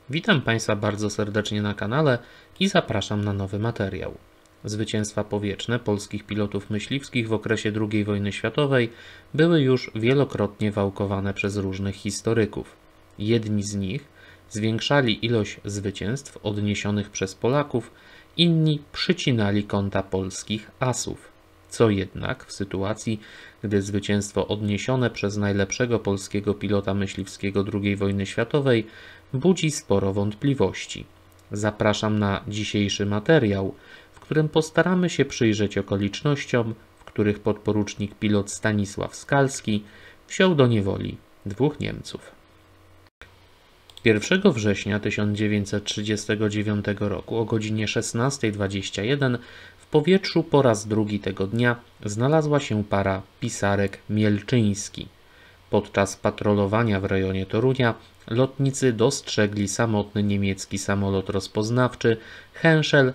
Witam Państwa bardzo serdecznie na kanale i zapraszam na nowy materiał. Zwycięstwa powietrzne polskich pilotów myśliwskich w okresie II wojny światowej były już wielokrotnie wałkowane przez różnych historyków. Jedni z nich zwiększali ilość zwycięstw odniesionych przez Polaków, inni przycinali konta polskich asów. Co jednak w sytuacji, gdy zwycięstwo odniesione przez najlepszego polskiego pilota myśliwskiego II wojny światowej budzi sporo wątpliwości. Zapraszam na dzisiejszy materiał, w którym postaramy się przyjrzeć okolicznościom, w których podporucznik pilot Stanisław Skalski wziął do niewoli dwóch Niemców. 1 września 1939 roku o godzinie 16:21 w powietrzu po raz drugi tego dnia znalazła się para Pisarek-Mielczyński. Podczas patrolowania w rejonie Torunia lotnicy dostrzegli samotny niemiecki samolot rozpoznawczy Henschel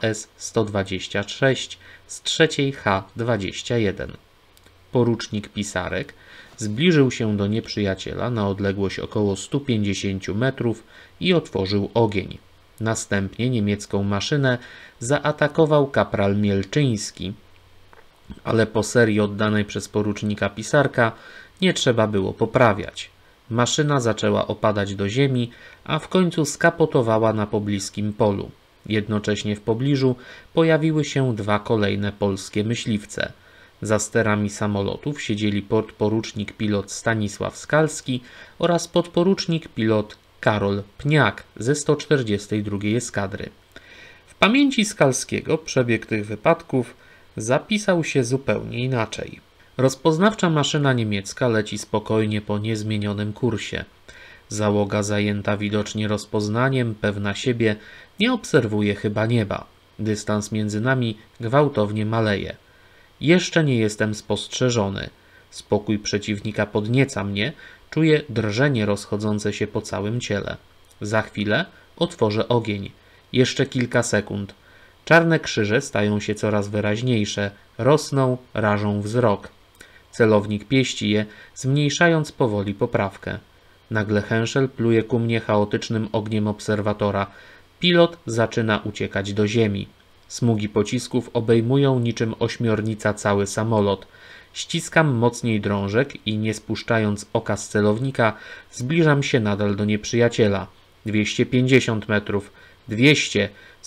HS-126 z trzeciej H-21. Porucznik Pisarek zbliżył się do nieprzyjaciela na odległość około 150 metrów i otworzył ogień. Następnie niemiecką maszynę zaatakował kapral Mielczyński, ale po serii oddanej przez porucznika Pisarka nie trzeba było poprawiać. Maszyna zaczęła opadać do ziemi, a w końcu skapotowała na pobliskim polu. Jednocześnie w pobliżu pojawiły się dwa kolejne polskie myśliwce. Za sterami samolotów siedzieli podporucznik pilot Stanisław Skalski oraz podporucznik pilot Karol Pniak ze 142 eskadry. W pamięci Skalskiego przebieg tych wypadków zapisał się zupełnie inaczej. Rozpoznawcza maszyna niemiecka leci spokojnie po niezmienionym kursie. Załoga zajęta widocznie rozpoznaniem, pewna siebie, nie obserwuje chyba nieba. Dystans między nami gwałtownie maleje. Jeszcze nie jestem spostrzeżony. Spokój przeciwnika podnieca mnie, czuję drżenie rozchodzące się po całym ciele. Za chwilę otworzę ogień. Jeszcze kilka sekund. Czarne krzyże stają się coraz wyraźniejsze, rosną, rażą wzrok. Celownik pieści je, zmniejszając powoli poprawkę. Nagle Henschel pluje ku mnie chaotycznym ogniem obserwatora. Pilot zaczyna uciekać do ziemi. Smugi pocisków obejmują niczym ośmiornica cały samolot. Ściskam mocniej drążek i nie spuszczając oka z celownika zbliżam się nadal do nieprzyjaciela. 250 metrów, 200,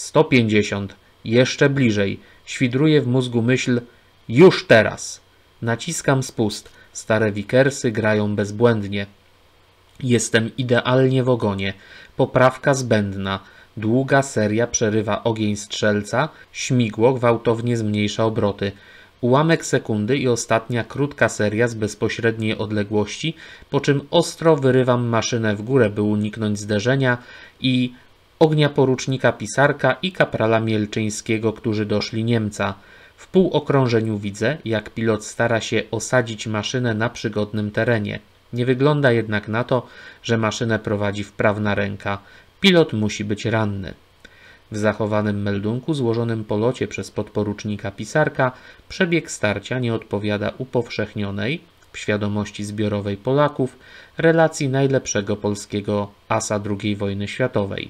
150, jeszcze bliżej. Świdruje w mózgu myśl już teraz. Naciskam spust. Stare Vickersy grają bezbłędnie. Jestem idealnie w ogonie. Poprawka zbędna. Długa seria przerywa ogień strzelca. Śmigło gwałtownie zmniejsza obroty. Ułamek sekundy i ostatnia krótka seria z bezpośredniej odległości, po czym ostro wyrywam maszynę w górę, by uniknąć zderzenia i ognia porucznika Pisarka i kaprala Mielczyńskiego, którzy doszli Niemca. W półokrążeniu widzę, jak pilot stara się osadzić maszynę na przygodnym terenie. Nie wygląda jednak na to, że maszynę prowadzi wprawna ręka. Pilot musi być ranny. W zachowanym meldunku złożonym po locie przez podporucznika Pisarka przebieg starcia nie odpowiada upowszechnionej, w świadomości zbiorowej Polaków, relacji najlepszego polskiego asa II wojny światowej.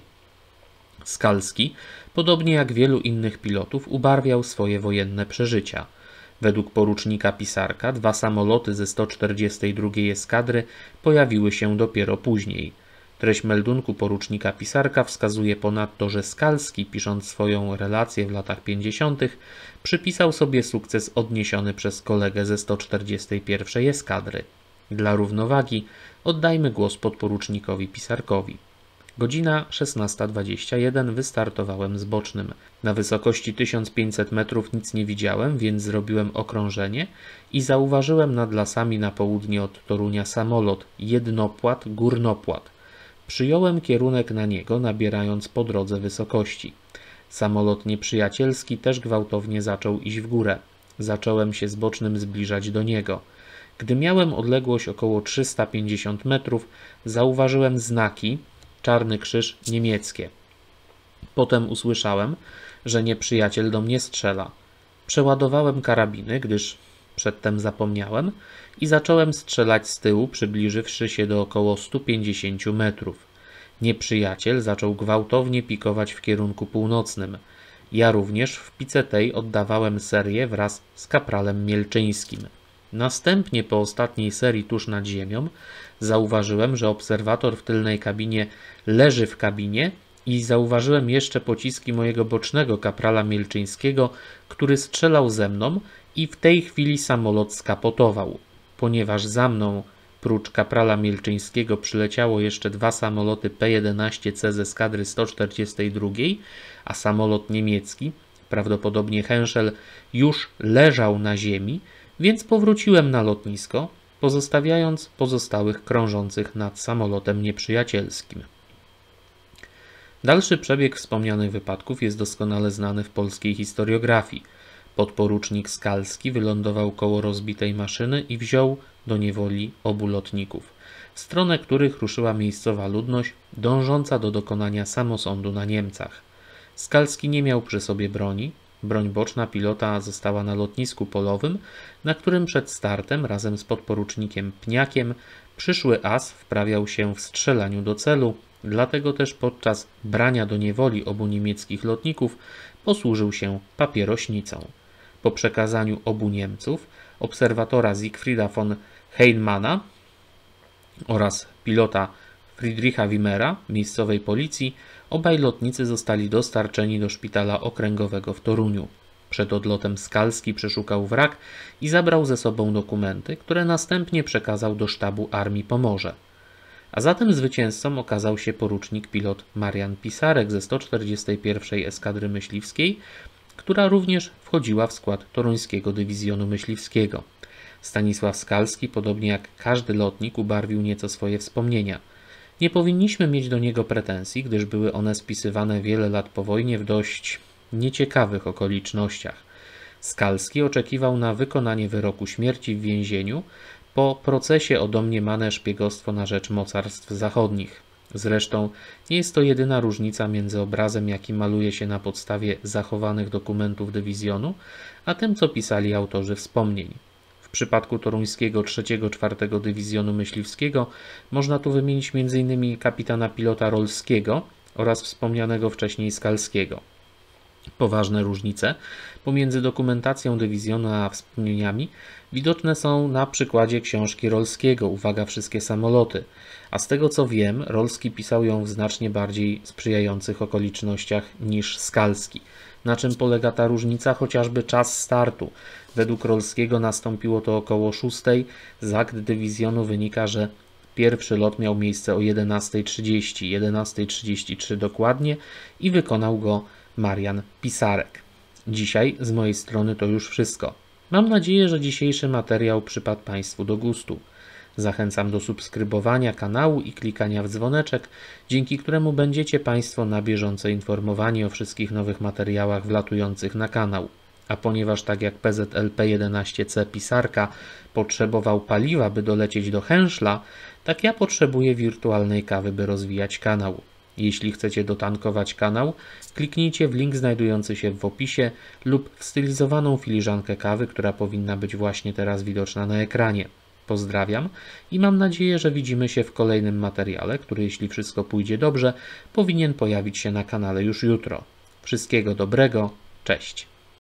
Skalski, podobnie jak wielu innych pilotów, ubarwiał swoje wojenne przeżycia. Według porucznika Pisarka dwa samoloty ze 142 eskadry pojawiły się dopiero później. Treść meldunku porucznika Pisarka wskazuje ponadto, że Skalski, pisząc swoją relację w latach 50., przypisał sobie sukces odniesiony przez kolegę ze 141 eskadry. Dla równowagi oddajmy głos podporucznikowi Pisarkowi. Godzina 16:21 wystartowałem z bocznym. Na wysokości 1500 metrów nic nie widziałem, więc zrobiłem okrążenie i zauważyłem nad lasami na południe od Torunia samolot, jednopłat, górnopłat. Przyjąłem kierunek na niego, nabierając po drodze wysokości. Samolot nieprzyjacielski też gwałtownie zaczął iść w górę. Zacząłem się z bocznym zbliżać do niego. Gdy miałem odległość około 350 metrów, zauważyłem znaki, czarny krzyż, niemieckie. Potem usłyszałem, że nieprzyjaciel do mnie strzela. Przeładowałem karabiny, gdyż przedtem zapomniałem, i zacząłem strzelać z tyłu, przybliżywszy się do około 150 metrów. Nieprzyjaciel zaczął gwałtownie pikować w kierunku północnym. Ja również w pice tej oddawałem serię wraz z kapralem Mielczyńskim. Następnie po ostatniej serii tuż nad ziemią zauważyłem, że obserwator w tylnej kabinie leży w kabinie i zauważyłem jeszcze pociski mojego bocznego kaprala Mielczyńskiego, który strzelał ze mną i w tej chwili samolot skapotował. Ponieważ za mną prócz kaprala Mielczyńskiego przyleciało jeszcze 2 samoloty P-11C z eskadry 142, a samolot niemiecki, prawdopodobnie Henschel, już leżał na ziemi, więc powróciłem na lotnisko, pozostawiając pozostałych krążących nad samolotem nieprzyjacielskim. Dalszy przebieg wspomnianych wypadków jest doskonale znany w polskiej historiografii. Podporucznik Skalski wylądował koło rozbitej maszyny i wziął do niewoli obu lotników, w stronę których ruszyła miejscowa ludność dążąca do dokonania samosądu na Niemcach. Skalski nie miał przy sobie broni. Broń boczna pilota została na lotnisku polowym, na którym przed startem razem z podporucznikiem Pniakiem przyszły as wprawiał się w strzelaniu do celu, dlatego też podczas brania do niewoli obu niemieckich lotników posłużył się papierośnicą. Po przekazaniu obu Niemców, obserwatora Siegfrieda von Heinemana oraz pilota Friedricha Wimmera, miejscowej policji, obaj lotnicy zostali dostarczeni do szpitala okręgowego w Toruniu. Przed odlotem Skalski przeszukał wrak i zabrał ze sobą dokumenty, które następnie przekazał do sztabu Armii Pomorze. A zatem zwycięzcą okazał się porucznik pilot Marian Pisarek ze 141. Eskadry Myśliwskiej, która również wchodziła w skład toruńskiego dywizjonu myśliwskiego. Stanisław Skalski, podobnie jak każdy lotnik, ubarwił nieco swoje wspomnienia. Nie powinniśmy mieć do niego pretensji, gdyż były one spisywane wiele lat po wojnie w dość nieciekawych okolicznościach. Skalski oczekiwał na wykonanie wyroku śmierci w więzieniu po procesie o domniemane szpiegostwo na rzecz mocarstw zachodnich. Zresztą nie jest to jedyna różnica między obrazem, jaki maluje się na podstawie zachowanych dokumentów dywizjonu, a tym, co pisali autorzy wspomnień. W przypadku toruńskiego 3-4 Dywizjonu Myśliwskiego można tu wymienić m.in. kapitana pilota Rolskiego oraz wspomnianego wcześniej Skalskiego. Poważne różnice pomiędzy dokumentacją dywizjonu a wspomnieniami widoczne są na przykładzie książki Rolskiego „Uwaga, wszystkie samoloty”, a z tego co wiem, Rolski pisał ją w znacznie bardziej sprzyjających okolicznościach niż Skalski. Na czym polega ta różnica? Chociażby czas startu. Według Rolskiego nastąpiło to około 6. Z akt dywizjonu wynika, że pierwszy lot miał miejsce o 11:30, 11:33 dokładnie i wykonał go Marian Pisarek. Dzisiaj z mojej strony to już wszystko. Mam nadzieję, że dzisiejszy materiał przypadł Państwu do gustu. Zachęcam do subskrybowania kanału i klikania w dzwoneczek, dzięki któremu będziecie Państwo na bieżąco informowani o wszystkich nowych materiałach wlatujących na kanał. A ponieważ tak jak PZL P-11C Pisarka potrzebował paliwa, by dolecieć do Henschla, tak ja potrzebuję wirtualnej kawy, by rozwijać kanał. Jeśli chcecie dotankować kanał, kliknijcie w link znajdujący się w opisie lub w stylizowaną filiżankę kawy, która powinna być właśnie teraz widoczna na ekranie. Pozdrawiam i mam nadzieję, że widzimy się w kolejnym materiale, który, jeśli wszystko pójdzie dobrze, powinien pojawić się na kanale już jutro. Wszystkiego dobrego, cześć!